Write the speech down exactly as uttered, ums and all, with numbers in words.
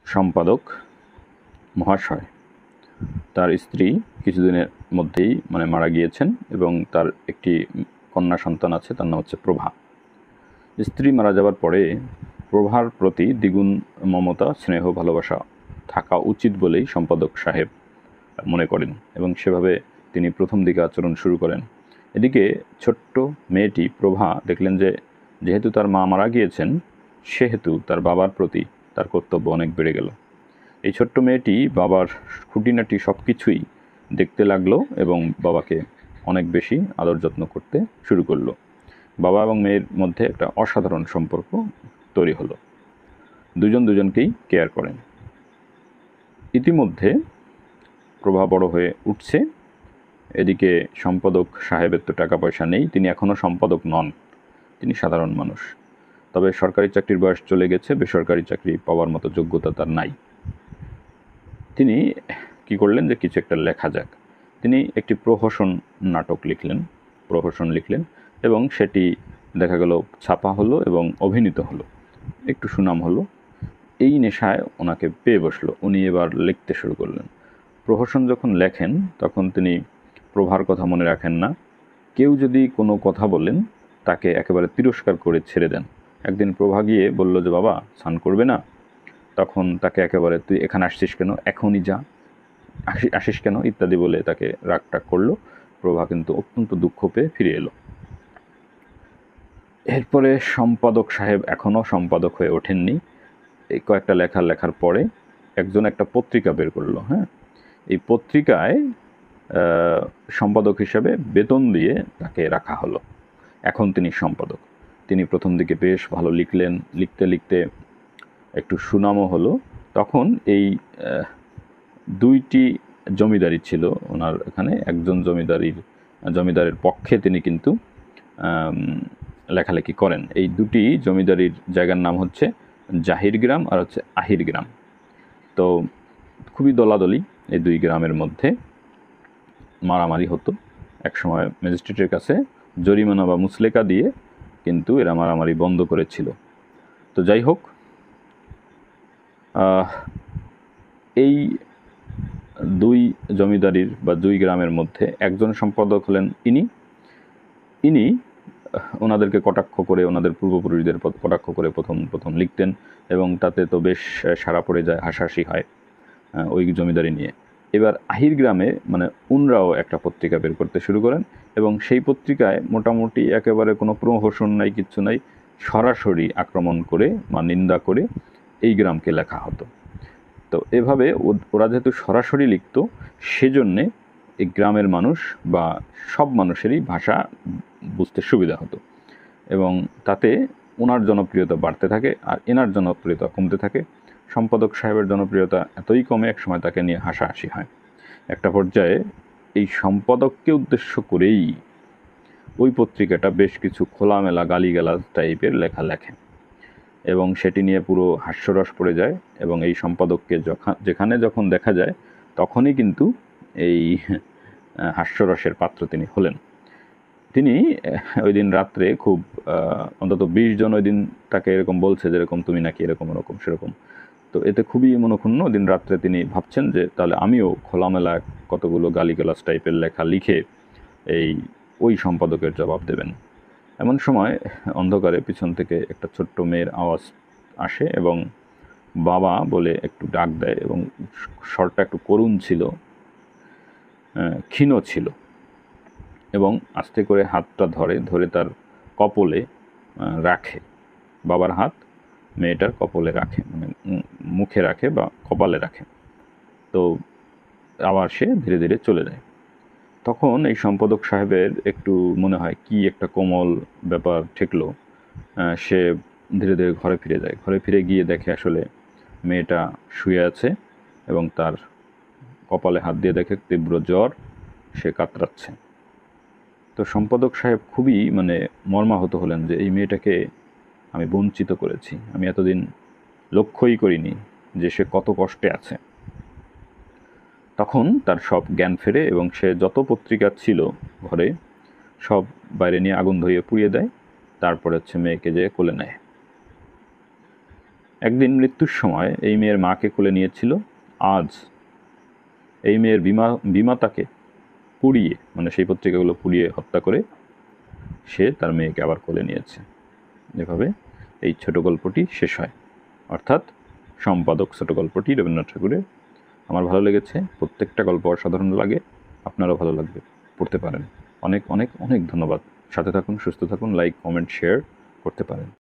সম্পাদক মহাশয় তার স্ত্রী কিছুদিনের মধ্যেই মানে মারা গিয়েছেন এবং তার একটি কন্যা সন্তান আছে, তার নাম হচ্ছে প্রভা। স্ত্রী মারা যাওয়ার পরে প্রভার প্রতি দ্বিগুণ মমতা, স্নেহ, ভালোবাসা থাকা উচিত বলেই সম্পাদক সাহেব মনে করেন এবং সেভাবে তিনি প্রথম দিকে আচরণ শুরু করেন। এদিকে ছোট্ট মেয়েটি প্রভা দেখলেন যে যেহেতু তার মা মারা গিয়েছেন সেহেতু তার বাবার প্রতি তার কর্তব্য অনেক বেড়ে গেল। এই ছোট্ট মেয়েটি বাবার খুঁটিনাটি সব কিছুই দেখতে লাগলো এবং বাবাকে অনেক বেশি আদর যত্ন করতে শুরু করলো। বাবা এবং মেয়ের মধ্যে একটা অসাধারণ সম্পর্ক তৈরি হলো, দুজন দুজনকেই কেয়ার করেন। ইতিমধ্যে প্রভা বড় হয়ে উঠছে। এদিকে সম্পাদক সাহেবের তো টাকা পয়সা নেই, তিনি এখনও সম্পাদক নন, তিনি সাধারণ মানুষ। তবে সরকারি চাকরির বয়স চলে গেছে, বেসরকারি চাকরি পাওয়ার মতো যোগ্যতা তার নাই। তিনি কি করলেন যে কিছু একটা লেখা যাক। তিনি একটি প্রহসন নাটক লিখলেন, প্রহসন লিখলেন এবং সেটি দেখা গেল ছাপা হলো এবং অভিনীত হলো, একটু সুনাম হলো। এই নেশায় ওনাকে পেয়ে বসলো, উনি এবার লিখতে শুরু করলেন। প্রহসন যখন লেখেন তখন তিনি প্রভার কথা মনে রাখেন না। কেউ যদি কোনো কথা বলেন তাকে একেবারে তিরস্কার করে ছেড়ে দেন। একদিন প্রভা গিয়ে বলল যে বাবা স্নান করবে না, তখন তাকে একেবারে তুই এখানে আসছিস কেন, এখনই যা, আসি আসিস কেন ইত্যাদি বলে তাকে রাগটাগ করলো। প্রভা কিন্তু অত্যন্ত দুঃখ পেয়ে ফিরে এলো। এরপরে সম্পাদক সাহেব এখনও সম্পাদক হয়ে ওঠেননি। এই কয়েকটা লেখা লেখার পরে একজন একটা পত্রিকা বের করলো। হ্যাঁ, এই পত্রিকায় সম্পাদক হিসাবে বেতন দিয়ে তাকে রাখা হলো। এখন তিনি সম্পাদক। তিনি প্রথম দিকে বেশ ভালো লিখলেন, লিখতে লিখতে একটু সুনামও হলো। তখন এই দুইটি জমিদারি ছিল ওনার এখানে, একজন জমিদারির জমিদারের পক্ষে তিনি কিন্তু লেখালেখি করেন। এই দুটি জমিদারির জায়গার নাম হচ্ছে জাহির গ্রাম আর হচ্ছে আহির গ্রাম। তো খুবই দলাদলি এই দুই গ্রামের মধ্যে, মারামারি হতো। একসময় ম্যাজিস্ট্রেটের কাছে জরিমানা বা মুসলেকা দিয়ে কিন্তু এরা মারামারি বন্ধ করেছিল। তো যাই হোক, এই দুই জমিদারির বা দুই গ্রামের মধ্যে একজন সম্পাদক হলেন ইনি ইনি ওনাদেরকে কটাক্ষ করে, ওনাদের পূর্বপুরুষদের কটাক্ষ করে প্রথম প্রথম লিখতেন এবং তাতে তো বেশ সাড়া পড়ে যায়, হাসাহাসি হয় ওই জমিদারি নিয়ে। এবার আহির গ্রামে মানে উনরাও একটা পত্রিকা বের করতে শুরু করেন এবং সেই পত্রিকায় মোটামুটি একেবারে কোনো প্রহসন নাই, কিচ্ছু নাই, সরাসরি আক্রমণ করে বা নিন্দা করে এই গ্রামকে লেখা হতো। তো এভাবে ওরা যেহেতু সরাসরি লিখত, সেজন্যে এই গ্রামের মানুষ বা সব মানুষেরই ভাষা বুঝতে সুবিধা হতো এবং তাতে ওনার জনপ্রিয়তা বাড়তে থাকে আর এনার জনপ্রিয়তা কমতে থাকে। সম্পাদক সাহেবের জনপ্রিয়তা এতই কমে, এক সময় তাকে নিয়ে হাসাহাসি হয়। একটা পর্যায়ে এই সম্পাদককে উদ্দেশ্য করেই ওই পত্রিকাটা বেশ কিছু খোলামেলা গালিগালাজ টাইপের লেখা লেখে এবং সেটি নিয়ে পুরো হাস্যরস পড়ে যায় এবং এই সম্পাদককে যখন যেখানে যখন দেখা যায় তখনই কিন্তু এই হাস্যরসের পাত্র তিনি হলেন। তিনি ওই দিন রাত্রে খুব অন্তত বিশ জন ওই দিন তাকে এরকম বলছে যেরকম তুমি নাকি এরকম এরকম সেরকম। তো এতে খুবই মনক্ষুণ্ণ। দিন রাত্রে তিনি ভাবছেন যে তাহলে আমিও খোলামেলা কতগুলো গালিগালাজ টাইপের লেখা লিখে এই ওই সম্পাদকের জবাব দেবেন। এমন সময় অন্ধকারে পিছন থেকে একটা ছোট্ট মেয়ের আওয়াজ আসে এবং বাবা বলে একটু ডাক দেয় এবং স্বরটা একটু করুণ ছিল, ক্ষীণ ছিল এবং আস্তে করে হাতটা ধরে ধরে তার কপলে রাখে। বাবার হাত মেয়েটার কপলে রাখে, মানে মুখে রাখে বা কপালে রাখে। তো আবার সে ধীরে ধীরে চলে যায়। তখন এই সম্পাদক সাহেবের একটু মনে হয় কি একটা কোমল ব্যাপার ঠেকলো। সে ধীরে ধীরে ঘরে ফিরে যায়। ঘরে ফিরে গিয়ে দেখে আসলে মেয়েটা শুয়ে আছে এবং তার কপালে হাত দিয়ে দেখে তীব্র জ্বর, সে কাতরাচ্ছে। তো সম্পাদক সাহেব খুবই মানে মর্মাহত হলেন যে এই মেয়েটাকে আমি বঞ্চিত করেছি, আমি এতদিন লক্ষ্যই করিনি যে সে কত কষ্টে আছে। তখন তার সব জ্ঞান ফেরে এবং সে যত পত্রিকা ছিল ঘরে সব বাইরে নিয়ে আগুন ধরিয়ে পুড়িয়ে দেয়। তারপরে হচ্ছে মেয়েকে যে কোলে নেয়। একদিন মৃত্যুর সময় এই মেয়ের মাকে কোলে নিয়েছিল, আজ এই মেয়ের বিমা বিমাতাকে পুড়িয়ে, মানে সেই পত্রিকাগুলো পুড়িয়ে হত্যা করে সে তার মেয়েকে আবার কোলে নিয়েছে। এভাবে এই ছোট গল্পটি শেষ হয়, অর্থাৎ সম্পাদক ছোট গল্পটি রবীন্দ্রনাথ ঠাকুরের। আমার ভালো লেগেছে, প্রত্যেকটা গল্প অসাধারণ লাগে, আপনারও ভালো লাগবে, পড়তে পারেন। অনেক অনেক অনেক ধন্যবাদ। সাথে থাকুন, সুস্থ থাকুন, লাইক কমেন্ট শেয়ার করতে পারেন।